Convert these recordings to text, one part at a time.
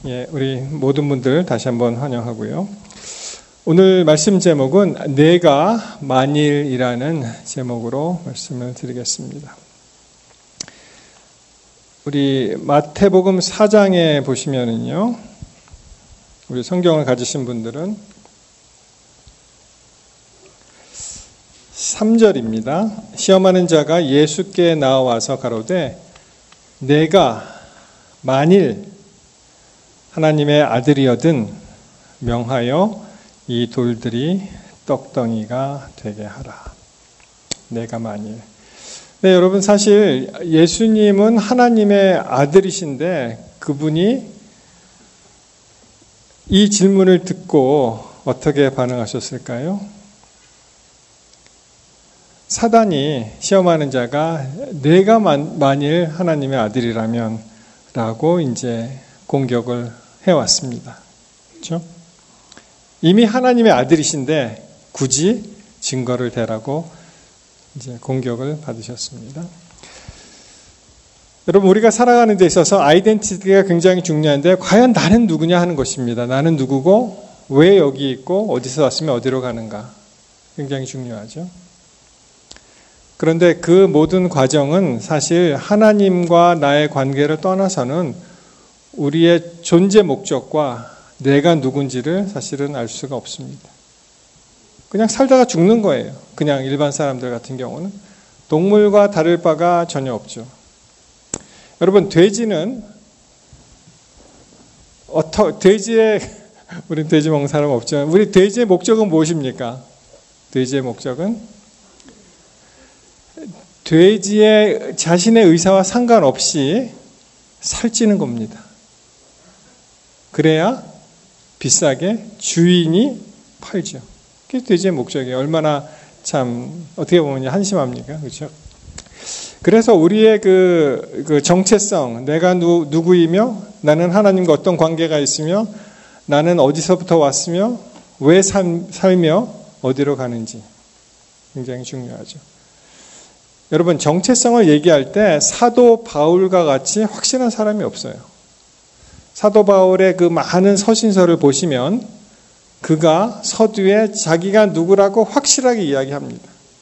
예, 우리 모든 분들 다시 한번 환영하고요. 오늘 말씀 제목은 내가 만일이라는 제목으로 말씀을 드리겠습니다. 우리 마태복음 4장에 보시면은요, 우리 성경을 가지신 분들은 3절입니다. 시험하는 자가 예수께 나와서 가로되 내가 만일 하나님의 아들이여든 명하여 이 돌들이 떡덩이가 되게 하라. 내가 만일. 네, 여러분 사실 예수님은 하나님의 아들이신데 그분이 이 질문을 듣고 어떻게 반응하셨을까요? 사단이 시험하는 자가 내가 만일 하나님의 아들이라면 라고 이제 공격을 해왔습니다. 그렇죠? 이미 하나님의 아들이신데 굳이 증거를 대라고 이제 공격을 받으셨습니다. 여러분, 우리가 살아가는 데 있어서 아이덴티티가 굉장히 중요한데 과연 나는 누구냐 하는 것입니다. 나는 누구고 왜 여기 있고 어디서 왔으면 어디로 가는가 굉장히 중요하죠. 그런데 그 모든 과정은 사실 하나님과 나의 관계를 떠나서는 우리의 존재 목적과 내가 누군지를 사실은 알 수가 없습니다. 그냥 살다가 죽는 거예요. 그냥 일반 사람들 같은 경우는. 동물과 다를 바가 전혀 없죠. 여러분, 돼지는 우리 돼지 먹는 사람 없지만 우리 돼지의 목적은 무엇입니까? 돼지의 목적은 돼지의 자신의 의사와 상관없이 살찌는 겁니다. 그래야 비싸게 주인이 팔죠. 그게 돼지의 목적이에요. 얼마나 참 어떻게 보면 한심합니까? 그렇죠? 그래서 우리의 그 정체성, 내가 누구이며 나는 하나님과 어떤 관계가 있으며 나는 어디서부터 왔으며 왜 살며 어디로 가는지 굉장히 중요하죠. 여러분, 정체성을 얘기할 때 사도 바울과 같이 확실한 사람이 없어요. 사도 바울의 그 많은 서신서를 보시면 그가 서두에 자기가 누구라고 확실하게 이야기합니다.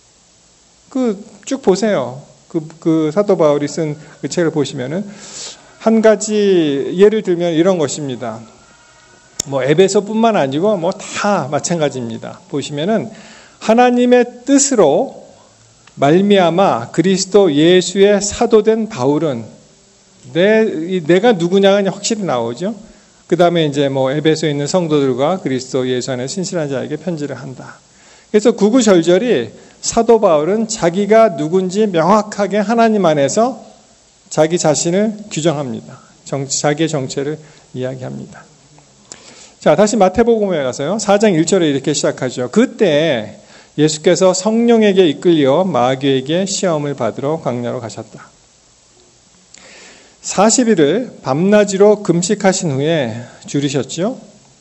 쭉 보세요. 그 사도 바울이 쓴 그 책을 보시면은 한 가지 예를 들면 이런 것입니다. 에베소뿐만 아니고 다 마찬가지입니다. 보시면은 하나님의 뜻으로 말미암아 그리스도 예수의 사도된 바울은 내가 누구냐가 확실히 나오죠. 그 다음에 이제 에베소에 있는 성도들과 그리스도 예수 안에 신실한 자에게 편지를 한다. 그래서 구구절절이 사도 바울은 자기가 누군지 명확하게 하나님 안에서 자기 자신을 규정합니다. 자기의 정체를 이야기합니다. 자, 다시 마태복음에 가서요. 4장 1절에 이렇게 시작하죠. 그때 예수께서 성령에게 이끌려 마귀에게 시험을 받으러 광야로 가셨다. 40일을 밤낮으로 금식하신 후에 줄이셨죠.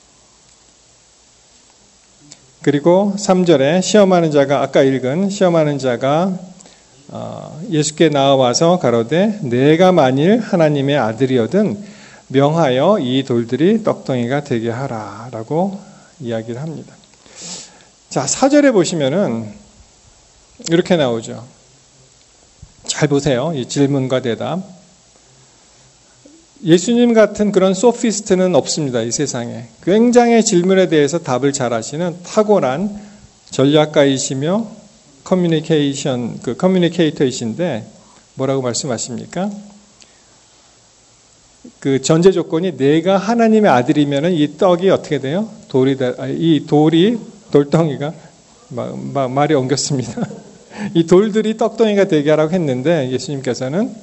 그리고 3절에 시험하는 자가 아까 읽은 시험하는 자가 예수께 나와서 가로되 내가 만일 하나님의 아들이거든 명하여 이 돌들이 떡덩이가 되게 하라 라고 이야기를 합니다. 자, 4절에 보시면은 이렇게 나오죠. 잘 보세요. 이 질문과 대답. 예수님 같은 그런 소피스트는 없습니다. 이 세상에. 굉장히 질문에 대해서 답을 잘 하시는 탁월한 전략가이시며 커뮤니케이터이신데 뭐라고 말씀하십니까? 그 전제 조건이 내가 하나님의 아들이면은 이 떡이 어떻게 돼요? 돌덩이가 말이 엉겼습니다. 이 돌들이 떡덩이가 되게 하라고 했는데 예수님께서는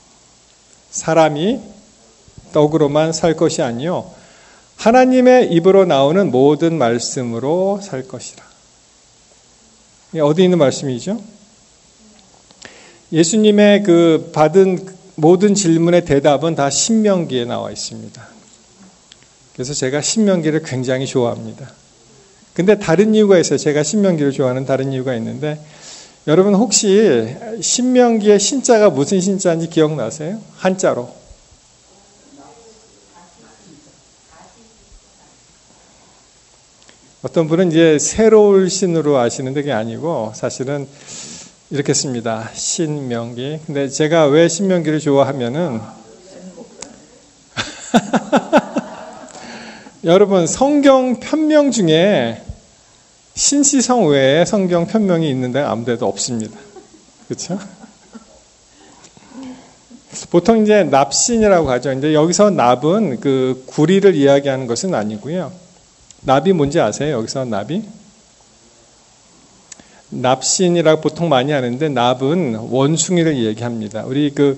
사람이 떡으로만 살 것이 아니요 하나님의 입으로 나오는 모든 말씀으로 살 것이라. 어디 있는 말씀이죠? 예수님의 그 받은 모든 질문의 대답은 다 신명기에 나와 있습니다. 그래서 제가 신명기를 굉장히 좋아합니다. 근데 다른 이유가 있어요. 제가 신명기를 좋아하는 다른 이유가 있는데 여러분 혹시 신명기의 신자가 무슨 신자인지 기억나세요? 한자로. 어떤 분은 이제 새로울 신으로 아시는데 그게 아니고 사실은 이렇게 씁니다. 신명기. 근데 제가 왜 신명기를 좋아하면은 여러분 성경 편명 중에 신시성 외에 성경 편명이 있는데 아무데도 없습니다. 그렇죠? 보통 이제 납신이라고 하죠. 근데 여기서 납은 그 구리를 이야기하는 것은 아니고요. 납이 뭔지 아세요? 여기서 납이? 납신이라고 보통 많이 하는데 납은 원숭이를 얘기합니다. 우리 그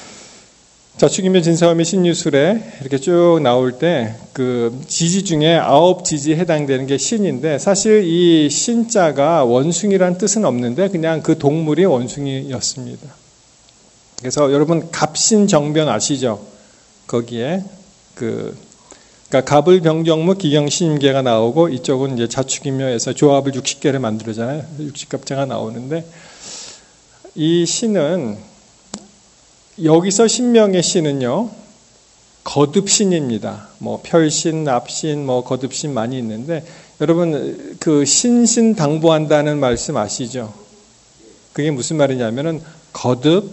자축인묘 진사오미 신유술에 이렇게 쭉 나올 때 그 지지 중에 9지지에 해당되는 게 신인데 사실 이 신자가 원숭이란 뜻은 없는데 그냥 그 동물이 원숭이였습니다. 그래서 여러분 갑신정변 아시죠? 거기에 그러니까 갑을병정무 기경신임계가 나오고 이쪽은 이제 자축인묘에서 조합을 60개를 만들잖아요. 60갑자가 나오는데 이 신은 여기서 신명의 신은요 거듭신입니다. 뭐 별신, 납신, 뭐 거듭신 많이 있는데 여러분 그 신신당부한다는 말씀 아시죠? 그게 무슨 말이냐면은 거듭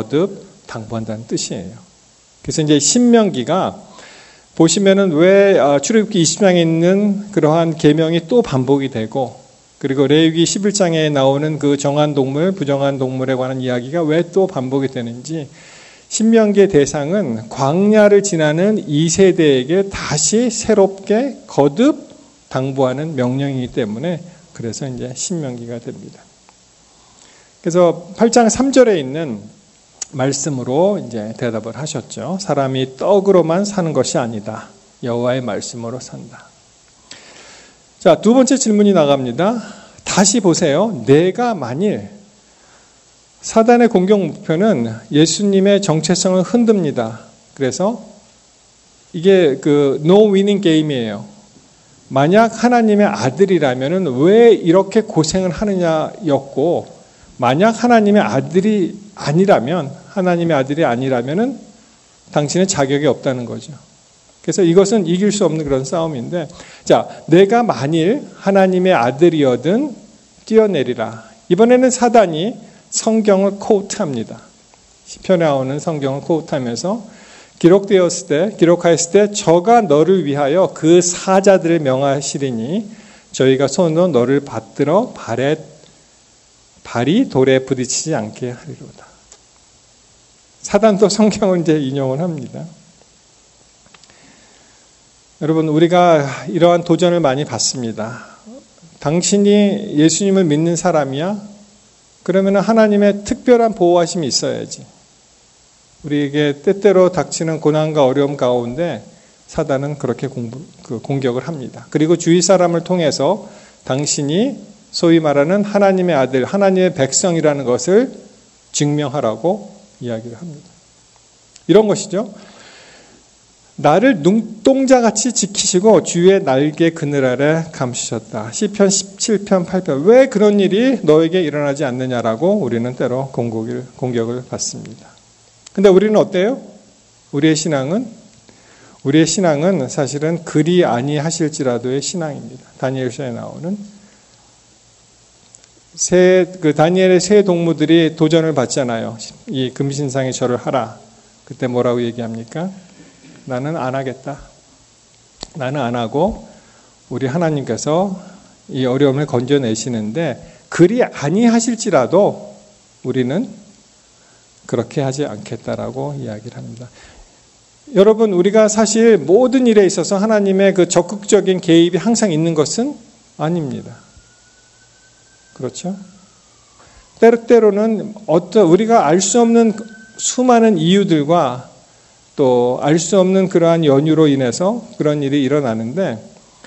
당부한다는 뜻이에요. 그래서 이제 신명기가 보시면은 왜 출애굽기 20장에 있는 그러한 계명이 또 반복이 되고 그리고 레위기 11장에 나오는 그 정한 동물, 부정한 동물에 관한 이야기가 왜 또 반복이 되는지 신명기의 대상은 광야를 지나는 2세대에게 다시 새롭게 거듭 당부하는 명령이기 때문에 그래서 이제 신명기가 됩니다. 그래서 8장 3절에 있는 말씀으로 이제 대답을 하셨죠. 사람이 떡으로만 사는 것이 아니다. 여호와의 말씀으로 산다. 자, 두 번째 질문이 나갑니다. 다시 보세요. 내가 만일 사단의 공격 목표는 예수님의 정체성을 흔듭니다. 그래서 이게 그 no winning game이에요. 만약 하나님의 아들이라면은 왜 이렇게 고생을 하느냐였고 만약 하나님의 아들이 아니라면 하나님의 아들이 아니라면은 당신의 자격이 없다는 거죠. 그래서 이것은 이길 수 없는 그런 싸움인데 자, 내가 만일 하나님의 아들이어든 뛰어내리라. 이번에는 사단이 성경을 코트합니다. 시편에 나오는 성경을 코트하면서 기록하였을 때 저가 너를 위하여 그 사자들을 명하시리니 저희가 손으로 너를 받들어 발이 돌에 부딪히지 않게 하리로다. 사단도 성경을 이제 인용을 합니다. 여러분 우리가 이러한 도전을 많이 받습니다. 당신이 예수님을 믿는 사람이야? 그러면 하나님의 특별한 보호하심이 있어야지. 우리에게 때때로 닥치는 고난과 어려움 가운데 사단은 그렇게 공격을 합니다. 그리고 주위 사람을 통해서 당신이 소위 말하는 하나님의 아들, 하나님의 백성이라는 것을 증명하라고 이야기를 합니다. 이런 것이죠. 나를 눈동자같이 지키시고 주의 날개 그늘 아래 감추셨다. 시편 17편 8편. 왜 그런 일이 너에게 일어나지 않느냐라고 우리는 때로 공격을 받습니다. 근데 우리는 어때요? 우리의 신앙은 사실은 그리 아니하실지라도의 신앙입니다. 다니엘서에 나오는 다니엘의 세 동무들이 도전을 받잖아요. 이 금신상에 절을 하라. 그때 뭐라고 얘기합니까? 나는 안 하겠다. 나는 안 하고 우리 하나님께서 이 어려움을 건져내시는데 그리 아니하실지라도 우리는 그렇게 하지 않겠다라고 이야기를 합니다. 여러분 우리가 사실 모든 일에 있어서 하나님의 그 적극적인 개입이 항상 있는 것은 아닙니다. 그렇죠? 때로는 우리가 알 수 없는 수많은 이유들과 또 알 수 없는 그러한 연유로 인해서 그런 일이 일어나는데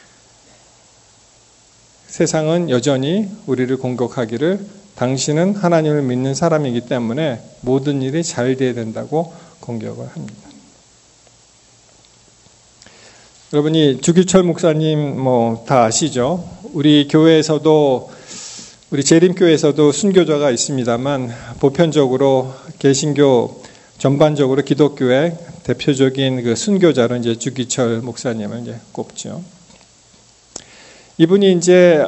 세상은 여전히 우리를 공격하기를 당신은 하나님을 믿는 사람이기 때문에 모든 일이 잘 돼야 된다고 공격을 합니다. 여러분이 주기철 목사님 다 아시죠? 우리 교회에서도 우리 재림교회에서도 순교자가 있습니다만 보편적으로 개신교 전반적으로 기독교의 대표적인 그 순교자로 이제 주기철 목사님을 이제 꼽죠. 이분이 이제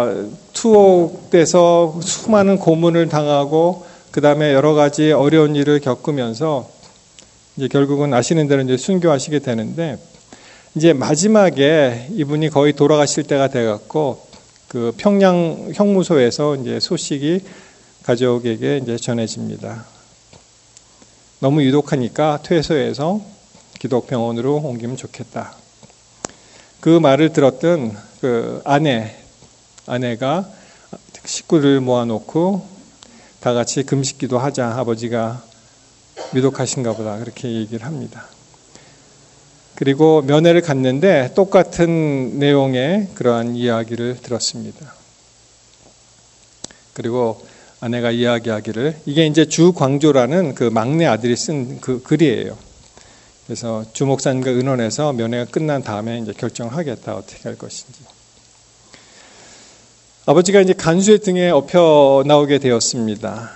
투옥돼서 수많은 고문을 당하고 그 다음에 여러 가지 어려운 일을 겪으면서 이제 결국은 아시는 대로 이제 순교하시게 되는데, 이제 마지막에 이분이 거의 돌아가실 때가 돼갖고 그 평양 형무소에서 이제 소식이 가족에게 이제 전해집니다. 너무 유독하니까 퇴소해서 기독병원으로 옮기면 좋겠다. 그 말을 들었던 그 아내가 식구를 모아놓고 다 같이 금식기도 하자. 아버지가 유독하신가 보다. 그렇게 얘기를 합니다. 그리고 면회를 갔는데 똑같은 내용의 그러한 이야기를 들었습니다. 그리고 아내가 이야기하기를, 이게 이제 주광조라는 그 막내 아들이 쓴 그 글이에요. 그래서 주 목사님과 의논해서 면회가 끝난 다음에 이제 결정하겠다. 어떻게 할 것인지. 아버지가 이제 간수의 등에 업혀 나오게 되었습니다.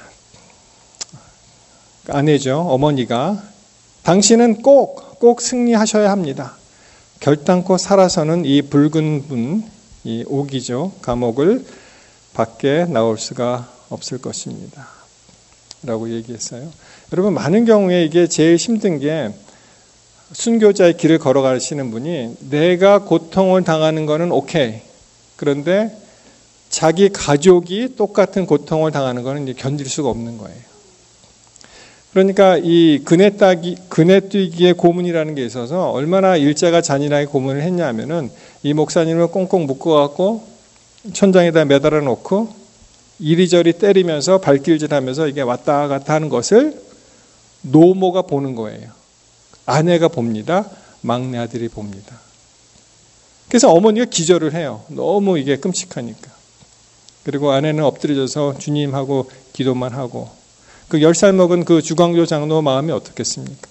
아내죠. 어머니가 당신은 꼭 승리하셔야 합니다. 결단코 살아서는 이 붉은 분, 이 옥이죠. 감옥을 밖에 나올 수가 없을 것입니다. 라고 얘기했어요. 여러분, 많은 경우에 이게 제일 힘든 게, 순교자의 길을 걸어가시는 분이 내가 고통을 당하는 거는 오케이. 그런데 자기 가족이 똑같은 고통을 당하는 거는 이제 견딜 수가 없는 거예요. 그러니까 이 그네뛰기의 고문이라는 게 있어서 얼마나 일자가 잔인하게 고문을 했냐면은, 이 목사님을 꽁꽁 묶어갖고 천장에다 매달아 놓고 이리저리 때리면서 발길질하면서 이게 왔다 갔다 하는 것을 노모가 보는 거예요. 아내가 봅니다. 막내 아들이 봅니다. 그래서 어머니가 기절을 해요. 너무 이게 끔찍하니까. 그리고 아내는 엎드려져서 주님하고 기도만 하고, 그 10살 먹은 그 주광조 장로 마음이 어떻겠습니까?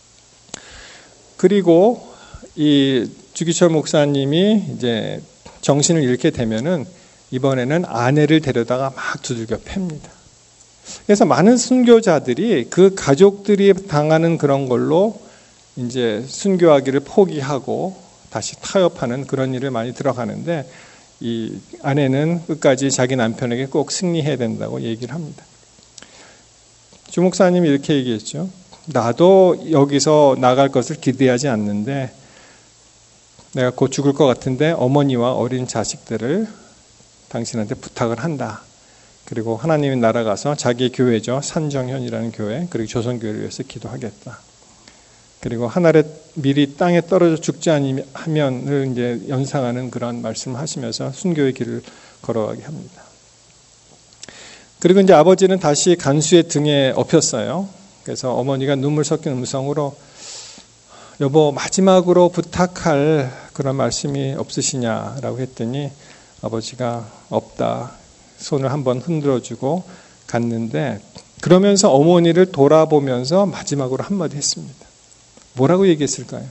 그리고 이 주기철 목사님이 이제 정신을 잃게 되면은 이번에는 아내를 데려다가 막 두들겨 팹니다. 그래서 많은 순교자들이 그 가족들이 당하는 그런 걸로 이제 순교하기를 포기하고 다시 타협하는 그런 일을 많이 들어가는데, 이 아내는 끝까지 자기 남편에게 꼭 승리해야 된다고 얘기를 합니다. 주 목사님이 이렇게 얘기했죠. 나도 여기서 나갈 것을 기대하지 않는데 내가 곧 죽을 것 같은데 어머니와 어린 자식들을 당신한테 부탁을 한다. 그리고 하나님의 나라 가서 자기 교회죠. 산정현이라는 교회, 그리고 조선교회를 위해서 기도하겠다. 그리고 하늘에 미리 땅에 떨어져 죽지 않으면을 이제 연상하는 그런 말씀을 하시면서 순교의 길을 걸어가게 합니다. 그리고 이제 아버지는 다시 간수의 등에 엎였어요. 그래서 어머니가 눈물 섞인 음성으로, 여보 마지막으로 부탁할 그런 말씀이 없으시냐라고 했더니 아버지가 없다. 손을 한번 흔들어주고 갔는데, 그러면서 어머니를 돌아보면서 마지막으로 한마디 했습니다. 뭐라고 얘기했을까요?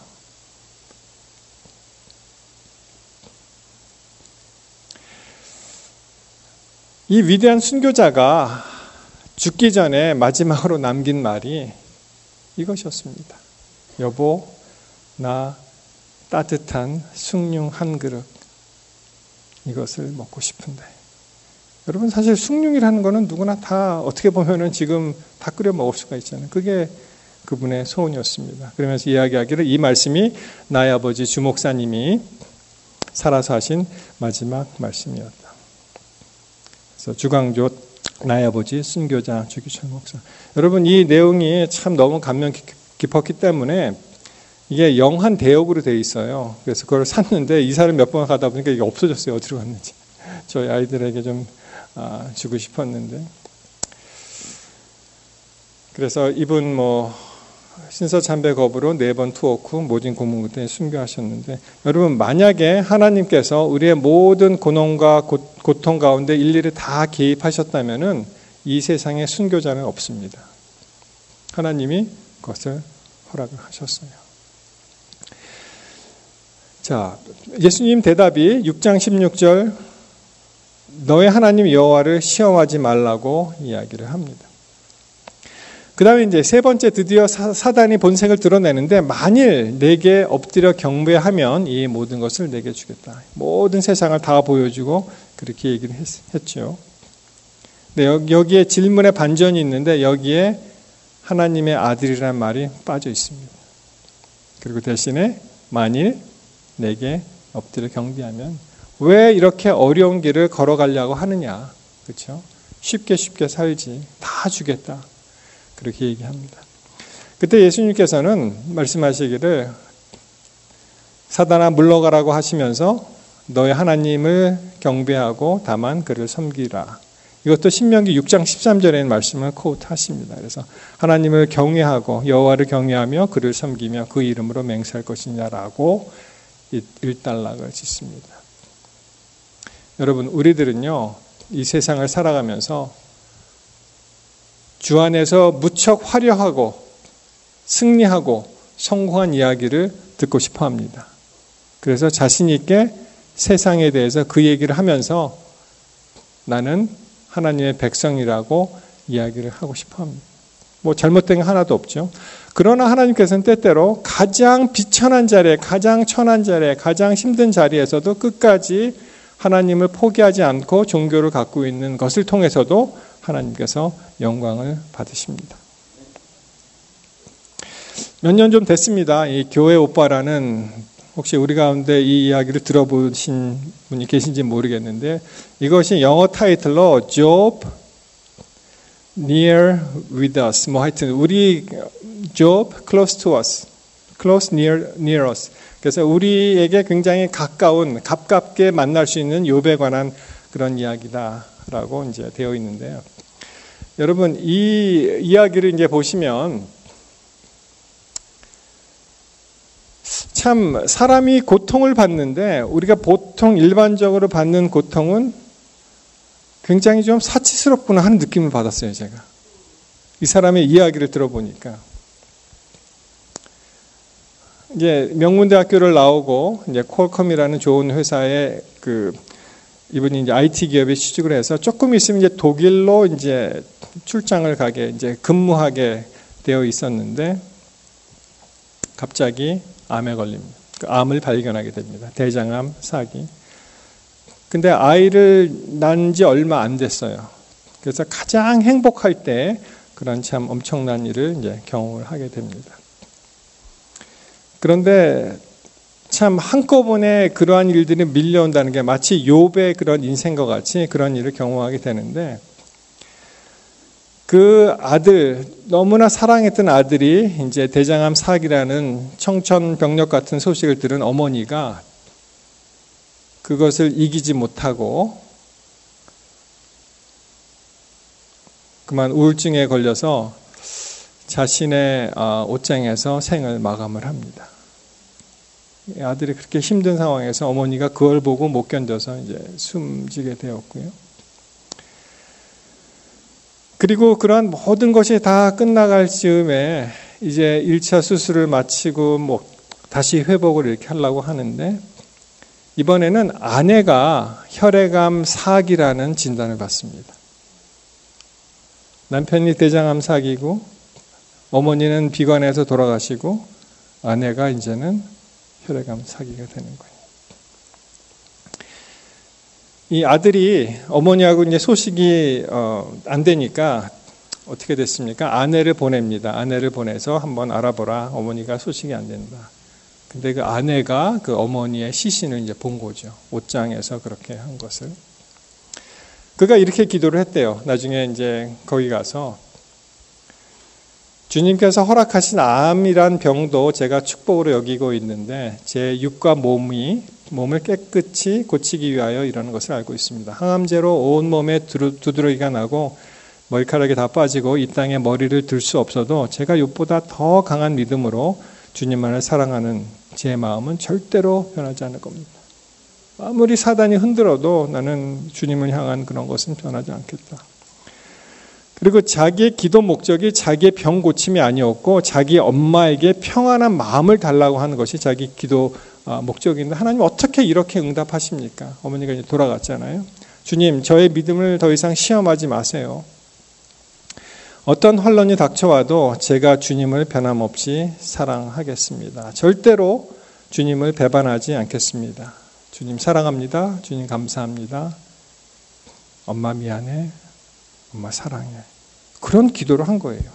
이 위대한 순교자가 죽기 전에 마지막으로 남긴 말이 이것이었습니다. 여보, 나 따뜻한 숭늉 한 그릇 이것을 먹고 싶은데. 여러분, 사실 숭늉이라는 거는 누구나 다 어떻게 보면은 지금 다 끓여 먹을 수가 있잖아요. 그게 그분의 소원이었습니다. 그러면서 이야기하기를, 이 말씀이 나의 아버지 주 목사님이 살아서 하신 마지막 말씀이었다. 그래서 주광조 나의 아버지 순교자 주기철 목사. 여러분, 이 내용이 참 너무 감명 깊었기 때문에 이게 영한 대역으로 돼 있어요. 그래서 그걸 샀는데 이사를 몇 번 가다 보니까 이게 없어졌어요. 어디로 갔는지. 저희 아이들에게 좀 주고 싶었는데. 그래서 이분 신서참배겁으로 4번 투옥 후 모진 고문 끝에 순교하셨는데, 여러분, 만약에 하나님께서 우리의 모든 고난과 고통 가운데 일일이 다 개입하셨다면은 이 세상에 순교자는 없습니다. 하나님이 그것을 허락을 하셨어요. 자, 예수님 대답이 6장 16절, 너의 하나님 여호와를 시험하지 말라고 이야기를 합니다. 그 다음에 이제 세 번째 드디어 사단이 본색을 드러내는데 만일 내게 엎드려 경배하면 이 모든 것을 내게 주겠다. 모든 세상을 다 보여주고 그렇게 얘기를 했죠. 네, 여기에 질문의 반전이 있는데 여기에 하나님의 아들이라는 말이 빠져 있습니다. 그리고 대신에 만일 내게 엎드려 경배하면 왜 이렇게 어려운 길을 걸어가려고 하느냐. 그렇죠? 쉽게 살지. 다 주겠다. 그렇게 얘기합니다. 그때 예수님께서는 말씀하시기를 사단아 물러가라고 하시면서 너의 하나님을 경배하고 다만 그를 섬기라. 이것도 신명기 6장 13절에 말씀을 코트하십니다. 그래서 하나님을 경외하고 여호와를 경외하며 그를 섬기며 그 이름으로 맹세할 것이냐라고 일단락을 짓습니다. 여러분 우리들은요 이 세상을 살아가면서 주 안에서 무척 화려하고 승리하고 성공한 이야기를 듣고 싶어 합니다. 그래서 자신 있게 세상에 대해서 그 얘기를 하면서 나는 하나님의 백성이라고 이야기를 하고 싶어 합니다. 뭐 잘못된 게 하나도 없죠. 그러나 하나님께서는 때때로 가장 비천한 자리에, 가장 천한 자리에, 가장 힘든 자리에서도 끝까지 하나님을 포기하지 않고 종교를 갖고 있는 것을 통해서도 하나님께서 영광을 받으십니다. 몇 년 좀 됐습니다. 이 교회 오빠라는 혹시 우리 가운데 이 이야기를 들어보신 분이 계신지 모르겠는데 이것이 영어 타이틀로 Job Near With Us 뭐 하여튼 우리 Job Close to Us Close Near Us 그래서 우리에게 굉장히 가깝게 만날 수 있는 욥에 관한 그런 이야기다라고 이제 되어 있는데요. 여러분 이 이야기를 이제 보시면 참 사람이 고통을 받는데 우리가 보통 일반적으로 받는 고통은 굉장히 좀 사치스럽구나 하는 느낌을 받았어요. 제가 이 사람의 이야기를 들어보니까 이제 명문대학교를 나오고 이제 퀄컴이라는 좋은 회사에 이분이 이제 IT 기업에 취직을 해서 조금 있으면 이제 독일로 이제 출장을 가게 이제 근무하게 되어 있었는데 갑자기 암에 걸립니다. 암을 발견하게 됩니다. 대장암 사기. 근데 아이를 낳은 지 얼마 안 됐어요. 그래서 가장 행복할 때 그런 참 엄청난 일을 이제 경험을 하게 됩니다. 그런데 참 한꺼번에 그러한 일들이 밀려온다는 게 마치 욥의 그런 인생과 같이 그런 일을 경험하게 되는데 그 아들, 너무나 사랑했던 아들이 이제 대장암 사기라는 청천벽력 같은 소식을 들은 어머니가 그것을 이기지 못하고 그만 우울증에 걸려서 자신의 옷장에서 생을 마감을 합니다. 아들이 그렇게 힘든 상황에서 어머니가 그걸 보고 못 견뎌서 이제 숨지게 되었고요. 그리고 그러한 모든 것이 다 끝나갈 즈음에 이제 1차 수술을 마치고 뭐 다시 회복을 이렇게 하려고 하는데 이번에는 아내가 혈액암 사기라는 진단을 받습니다. 남편이 대장암 사기고 어머니는 비관해서 돌아가시고 아내가 이제는 혈액암 사기가 되는 거예요. 이 아들이 어머니하고 이제 소식이 안 되니까 어떻게 됐습니까? 아내를 보냅니다. 아내를 보내서 한번 알아보라. 어머니가 소식이 안 된다. 근데 그 아내가 그 어머니의 시신을 이제 본 거죠. 옷장에서 그렇게 한 것을. 그가 이렇게 기도를 했대요. 나중에 이제 거기 가서 주님께서 허락하신 암이란 병도 제가 축복으로 여기고 있는데 제 육과 몸을 깨끗이 고치기 위하여 이러는 것을 알고 있습니다. 항암제로 온몸에 두드러기가 나고 머리카락이 다 빠지고 이 땅에 머리를 들 수 없어도 제가 이보다 더 강한 믿음으로 주님만을 사랑하는 제 마음은 절대로 변하지 않을 겁니다. 아무리 사단이 흔들어도 나는 주님을 향한 그런 것은 변하지 않겠다. 그리고 자기의 기도 목적이 자기의 병 고침이 아니었고 자기 엄마에게 평안한 마음을 달라고 하는 것이 자기 기도 목적인데 하나님 어떻게 이렇게 응답하십니까? 어머니가 이제 돌아갔잖아요. 주님, 저의 믿음을 더 이상 시험하지 마세요. 어떤 환란이 닥쳐와도 제가 주님을 변함없이 사랑하겠습니다. 절대로 주님을 배반하지 않겠습니다. 주님 사랑합니다. 주님 감사합니다. 엄마 미안해. 엄마 사랑해. 그런 기도를 한 거예요.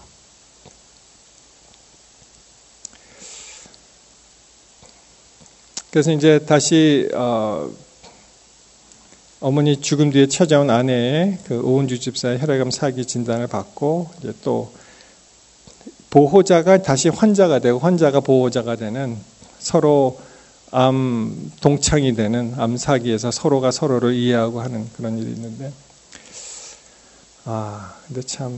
그래서 이제 다시 어머니 죽음 뒤에 찾아온 아내의 그 오은주 집사의 혈액암 사기 진단을 받고 이제 또 보호자가 다시 환자가 되고 환자가 보호자가 되는 서로 암 동창이 되는 암 사기에서 서로가 서로를 이해하고 하는 그런 일이 있는데 근데 참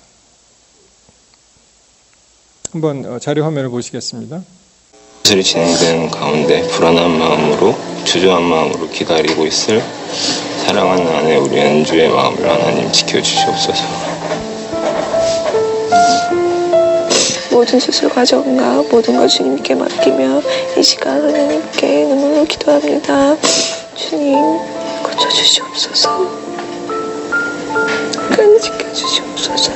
한번 자료 화면을 보시겠습니다. 수술이 진행되는 가운데 불안한 마음으로 주저한 마음으로 기다리고 있을 사랑하는 아내 우리 연주의 마음을 하나님 지켜주시옵소서. 모든 수술 과정과 모든 걸 주님께 맡기며 이 시간 하나님께 눈물로 기도합니다. 주님 고쳐주시옵소서. 끝까지 지켜주시옵소서.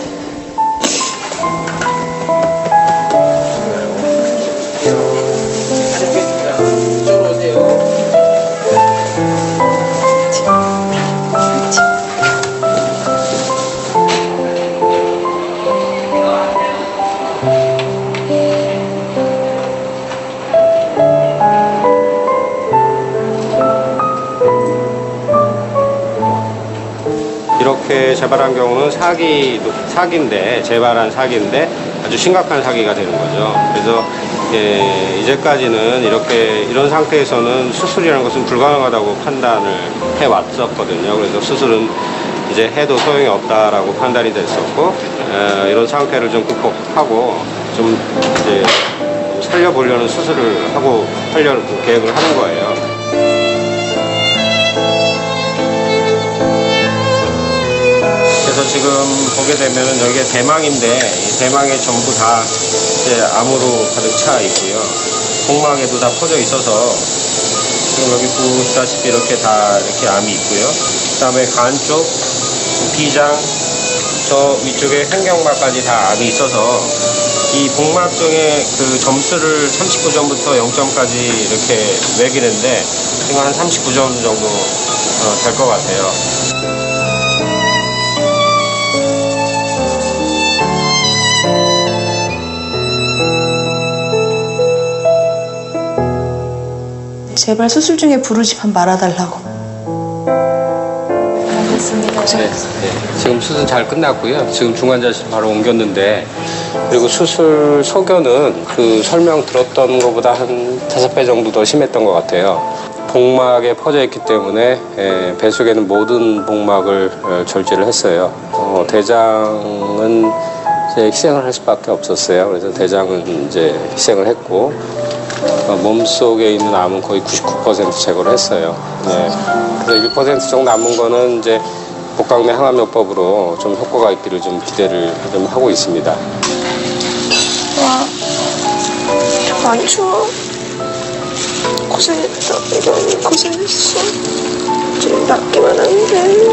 이렇게 재발한 경우는 사기인데 재발한 사기인데 아주 심각한 사기가 되는 거죠. 그래서 이제까지는 이런 상태에서는 수술이라는 것은 불가능하다고 판단을 해왔었거든요. 그래서 수술은 이제 해도 소용이 없다라고 판단이 됐었고 이런 상태를 좀 극복하고 좀 이제 살려보려는 수술을 하고 하려고 계획을 하는 거예요. 그래서 지금 보게 되면은 여기가 대망인데 이 대망에 전부 다 이제 암으로 가득 차 있고요. 복막에도 다 퍼져 있어서 지금 여기 보시다시피 이렇게 다 이렇게 암이 있고요. 그다음에 간 쪽, 비장, 저 위쪽에 횡격막까지 다 암이 있어서 이 복막종의 그 점수를 39점부터 0점까지 이렇게 매기는데 지금 한 39점 정도 될 것 같아요. 제발 수술 중에 부르지만 말아달라고. 알겠습니다. 네, 지금 수술 잘 끝났고요. 지금 중환자실 바로 옮겼는데 그리고 수술 소견은 그 설명 들었던 것보다 한 5배 정도 더 심했던 것 같아요. 복막에 퍼져 있기 때문에 배 속에는 모든 복막을 절제를 했어요. 대장은 이제 희생을 할 수밖에 없었어요. 그래서 대장은 이제 희생을 했고 몸속에 있는 암은 거의 99% 제거를 했어요. 네. 그래서 1% 정도 남은 거는 이제 복강내 항암요법으로 좀 효과가 있기를 좀 기대를 좀 하고 있습니다. 와, 안 추워? 고생했다. 이런 고생했어. 지금 낫기만 하는데.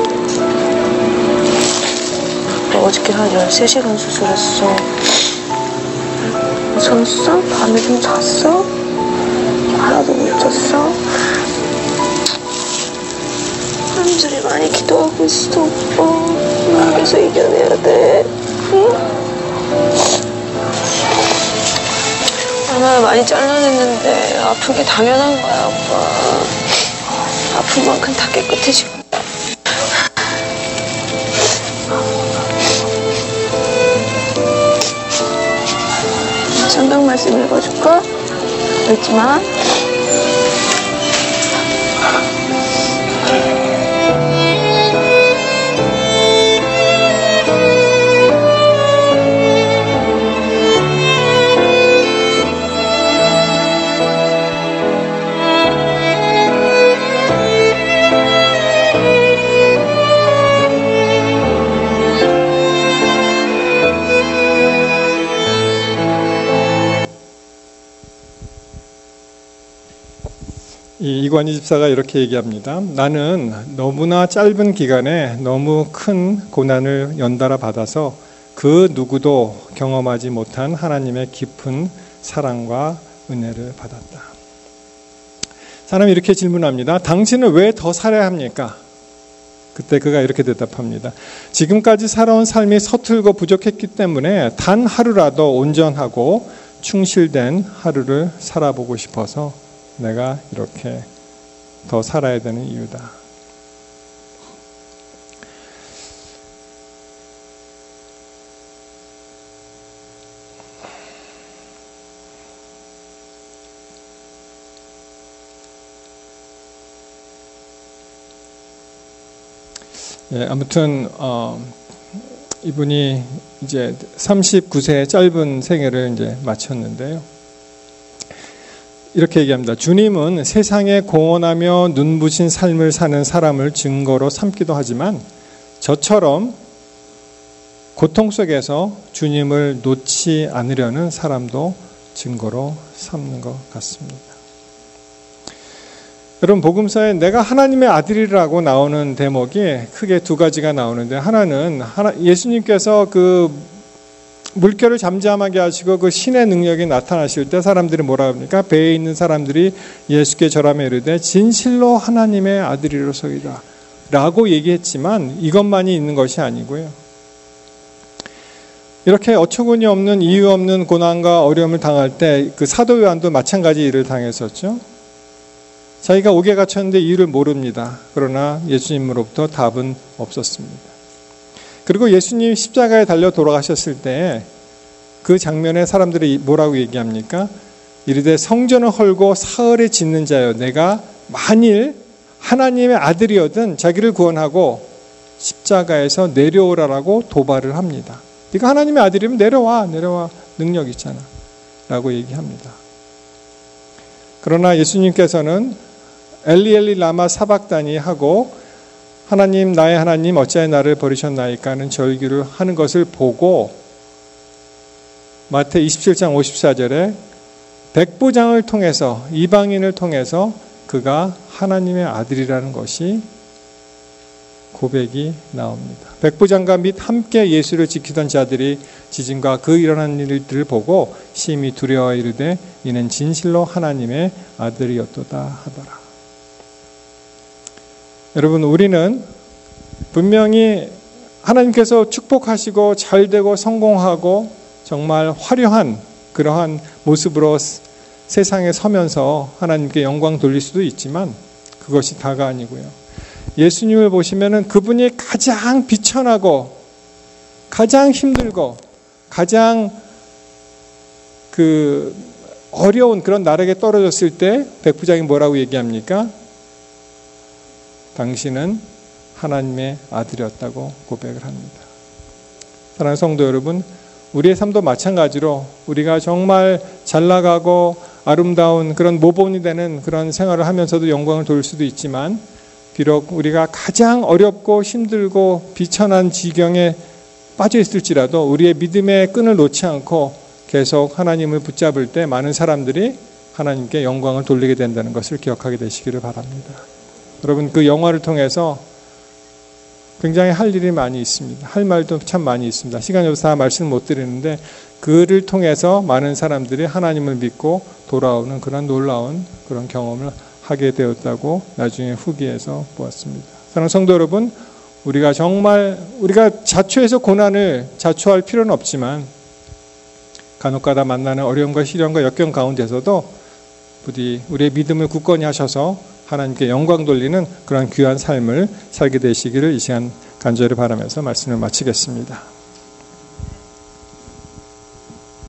어저께 한 13시간 수술했어. 잤어? 밤에 좀 잤어? 하나도 못 잤어? 사람들이 많이 기도하고 있어, 오빠. 여기서 이겨내야 돼. 응? 얼마나 많이 잘라냈는데 아픈 게 당연한 거야, 오빠. 아픈 만큼 다 깨끗해질 거야. 성경 말씀 읽어줄까? 읽지 마. 이관희 집사가 이렇게 얘기합니다. 나는 너무나 짧은 기간에 너무 큰 고난을 연달아 받아서 그 그 누구도 경험하지 못한 하나님의 깊은 사랑과 은혜를 받았다. 사람이 이렇게 질문합니다. 당신은 왜 더 살아야 합니까? 그때 그가 이렇게 대답합니다. 지금까지 살아온 삶이 서툴고 부족했기 때문에 단 하루라도 온전하고 충실된 하루를 살아보고 싶어서 내가 이렇게 더 살아야 되는 이유다. 아무튼 이분이 이제 39세의 짧은 생애를 이제 마쳤는데요. 이렇게 얘기합니다. 주님은 세상에 공헌하며 눈부신 삶을 사는 사람을 증거로 삼기도 하지만 저처럼 고통 속에서 주님을 놓지 않으려는 사람도 증거로 삼는 것 같습니다. 여러분, 복음서에 내가 하나님의 아들이라고 나오는 대목이 크게 두 가지가 나오는데, 하나는 예수님께서 그 물결을 잠잠하게 하시고 그 신의 능력이 나타나실 때 사람들이 뭐라 합니까? 배에 있는 사람들이 예수께 절하며 이르되 진실로 하나님의 아들이로소이다 라고 얘기했지만 이것만이 있는 것이 아니고요. 이렇게 어처구니 없는 이유 없는 고난과 어려움을 당할 때 그 사도 요한도 마찬가지 일을 당했었죠. 자기가 옥에 갇혔는데 이유를 모릅니다. 그러나 예수님으로부터 답은 없었습니다. 그리고 예수님이 십자가에 달려 돌아가셨을 때 그 장면에 사람들이 뭐라고 얘기합니까? 이르되 성전을 헐고 사흘에 짓는 자여, 내가 만일 하나님의 아들이었든 자기를 구원하고 십자가에서 내려오라라고 도발을 합니다. 네가 하나님의 아들이면 내려와 능력 있잖아 라고 얘기합니다. 그러나 예수님께서는 엘리 엘리 라마 사박다니 하고 하나님 나의 하나님 어찌하여 나를 버리셨나이까 하는 절규를 하는 것을 보고 마태 27장 54절에 백부장을 통해서 이방인을 통해서 그가 하나님의 아들이라는 것이 고백이 나옵니다. 백부장과 및 함께 예수를 지키던 자들이 지진과 그 일어난 일들을 보고 심히 두려워 이르되 이는 진실로 하나님의 아들이었도다 하더라. 여러분, 우리는 분명히 하나님께서 축복하시고 잘되고 성공하고 정말 화려한 그러한 모습으로 세상에 서면서 하나님께 영광 돌릴 수도 있지만 그것이 다가 아니고요. 예수님을 보시면은 그분이 가장 비천하고 가장 힘들고 가장 그 어려운 그런 나락에 떨어졌을 때 백부장이 뭐라고 얘기합니까? 당신은 하나님의 아들이었다고 고백을 합니다. 사랑하는 성도 여러분, 우리의 삶도 마찬가지로 우리가 정말 잘 나가고 아름다운 그런 모범이 되는 그런 생활을 하면서도 영광을 돌릴 수도 있지만 비록 우리가 가장 어렵고 힘들고 비천한 지경에 빠져 있을지라도 우리의 믿음의 끈을 놓지 않고 계속 하나님을 붙잡을 때 많은 사람들이 하나님께 영광을 돌리게 된다는 것을 기억하게 되시기를 바랍니다. 여러분, 그 영화를 통해서 굉장히 할 일이 많이 있습니다. 할 말도 참 많이 있습니다. 시간이 없어서 다 말씀을 못 드리는데 그를 통해서 많은 사람들이 하나님을 믿고 돌아오는 그런 놀라운 그런 경험을 하게 되었다고 나중에 후기에서 보았습니다. 사랑하는 성도 여러분, 우리가 정말 우리가 자초해서 고난을 자초할 필요는 없지만 간혹가다 만나는 어려움과 시련과 역경 가운데서도 부디 우리의 믿음을 굳건히 하셔서 하나님께 영광 돌리는 그런 귀한 삶을 살게 되시기를 이 시간 간절히 바라면서 말씀을 마치겠습니다.